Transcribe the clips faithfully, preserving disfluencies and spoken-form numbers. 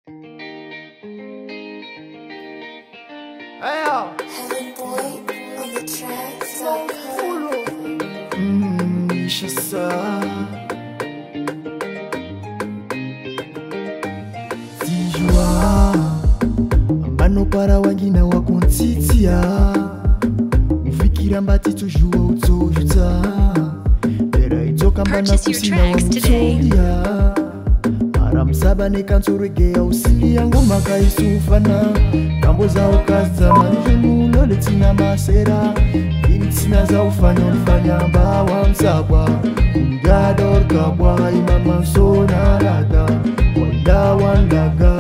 Hey, yo. Helen Boy on the track. Mmm, isha saa Tijua Ambano para wangina wakontitia Ufikira mbati tujua utojuta Era itoka mbana kusina wa mtolia Aramsaba nekansoregea usili yangu makaisufana Kambo za ukaza manjunu letina masera Initina za ufanya nifanya mbawa msabwa Unigador kabwa imama sona lada Wanda wandaga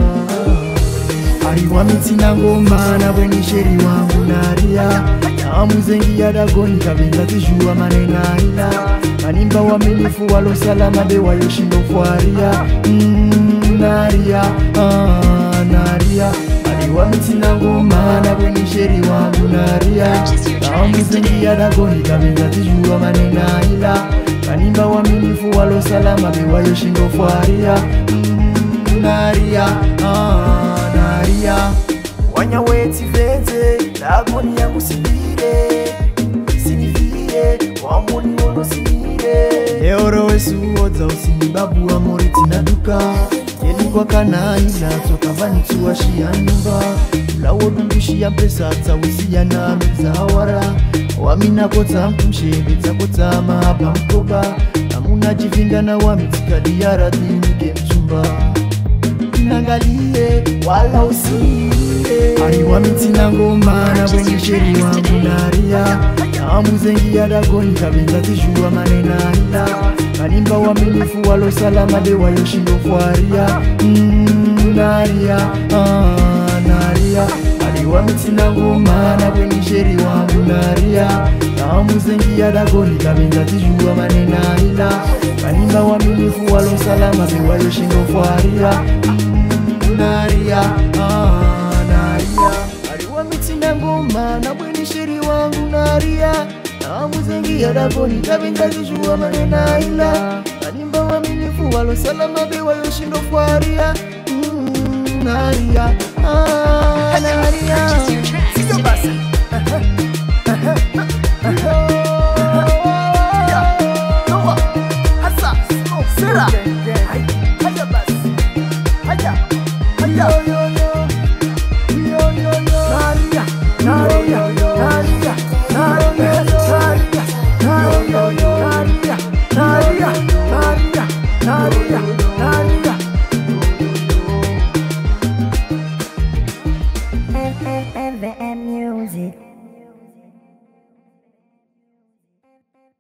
Ariwa mitina ngoma na weni sheri wangu naria Na muzengi ya dagoni kabenza tijua manena ila Manimba wa minifu walo salama dewa yoshindo fuaria Mmm, naria, ah, naria Ariwa mitina ngoma na weni sheri wangu naria Na muzengi ya dagoni kabenza tijua manena ila Manimba wa minifu walo salama dewa yoshindo fuaria Mmm, naria, ah, naria Wanya weti veze, dagoni yangu sibire Sinifire, wamuni wono sinire Eoro wesu oza usinibabu wa moriti na duka Yeni kwa kanaila, toka vani tuwa shia nyumba Ulawo dungushi ya mpesa, tawisi ya na meza hawara Wamina kota mkumshe, beta kota mahaba mkoba Namuna jivinga na wamitika diyara dinike mchumba Nangalie, wala usire Ariwa mitina ngoma na wenye sheri wangu naria Na muzengi ya dagoni kabenza tijua manena ila Kanimba wa minifu walo salama dewa yoshindo fuaria Mmm, naria, ah, naria Ariwa mitina ngoma na wenye sheri wangu naria Na muzengi ya dagoni kabenza tijua manena ila Kanimba wa minifu walo salama dewa yoshindo fuaria Naria, ah, naria Ariwa mitina ngoma na bweni sheri wangu naria Na muzengi ya dagoni kabenza tijua manena ila Kanimba wa minifu walo salama dewa yoshindo fuaria mm, Naria, ah, naria Sizo basi Yo yo yo, yo yo yo, Naria, Naria, Naria, Naria, Naria, Naria, Naria, Naria, Naria, Naria, M M M V M Music.